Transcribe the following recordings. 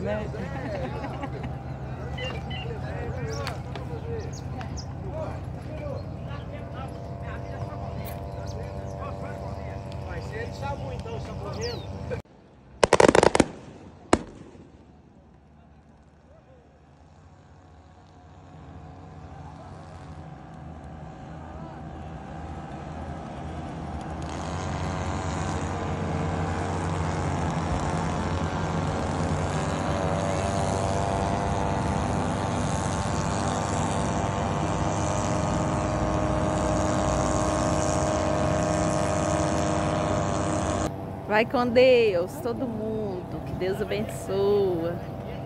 né? Mas ele chamou então, chamou ele. Vai com Deus, todo mundo. Que Deus abençoa.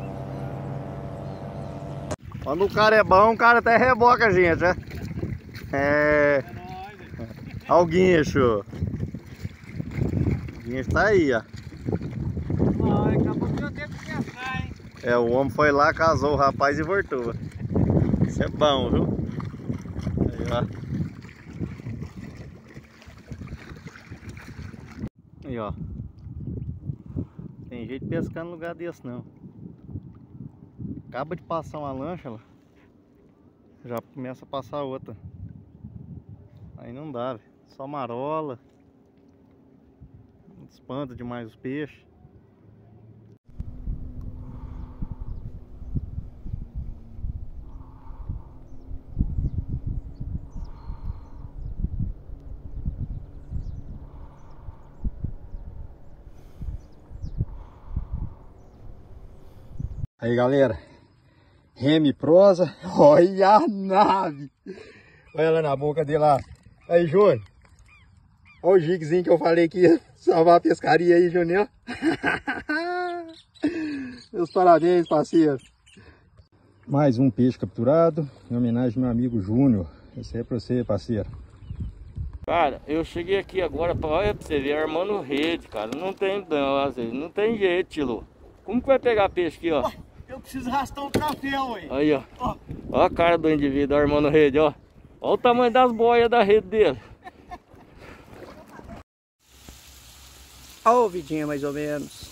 Quando o cara é bom, o cara até reboca a gente, né? É. Olha o guincho. O guincho tá aí, ó. Acabou que eu tenho que pensar, hein? É, o homem foi lá, casou o rapaz e voltou. Isso é bom, viu? Aí, ó. Aí, ó. Tem jeito de pescar no lugar desse, não. Acaba de passar uma lancha lá, já começa a passar outra. Aí não dá, velho. Só marola. Espanta demais os peixes. Aí, galera, Remy Prosa, olha a nave, olha lá na boca dele lá. Aí, Júnior, olha o jigzinho que eu falei que ia salvar a pescaria aí, Júnior. Meus parabéns, parceiro. Mais um peixe capturado, em homenagem ao meu amigo Júnior. Esse aí é pra você, parceiro. Cara, eu cheguei aqui agora olha pra você ver, armando rede, cara. Não tem, não, às vezes, não tem jeito, Tilo. Como que vai pegar peixe aqui, ó? Eu preciso arrastar um troféu aí. Aí, ó. Ó a cara do indivíduo armando rede, ó. Ó o tamanho das boias da rede dele. Ó o vidinha mais ou menos.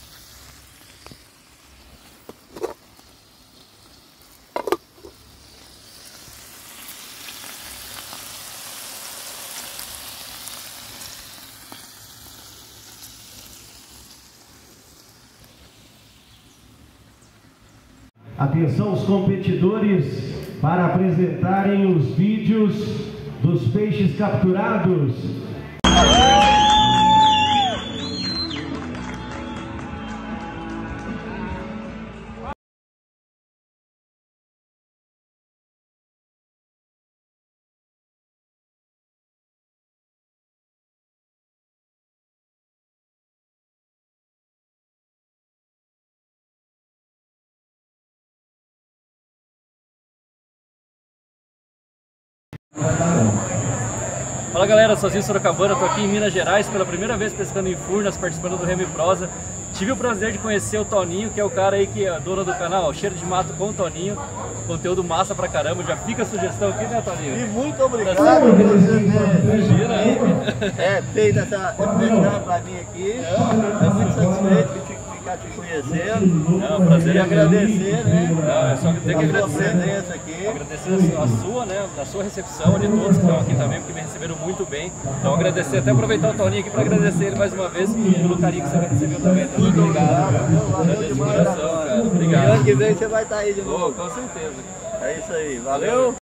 Atenção os competidores para apresentarem os vídeos dos peixes capturados. Fala galera, sozinho Sorocabana, tô aqui em Minas Gerais pela primeira vez pescando em Furnas, participando do Remy Prosa. Tive o prazer de conhecer o Toninho, que é o cara aí que é dono do canal Cheiro de Mato com o Toninho. Conteúdo massa pra caramba, já fica a sugestão aqui, né, Toninho? E muito obrigado por Imagina. feito essa oportunidade pra mim aqui. É muito satisfeito de ficar te conhecendo. Não, prazer E é agradecer, né? Não, é só que tem que a sua agradecer. presença aqui. Agradecer a sua, né, a sua recepção, de todos que estão aqui também, porque me receberam muito bem. Então agradecer, até aproveitar o Toninho aqui para agradecer ele mais uma vez pelo carinho que você me recebeu também. Então, muito obrigado. Agradeço de coração, cara. E Obrigado. ano que vem você vai estar aí de novo. Com certeza. É isso aí, valeu.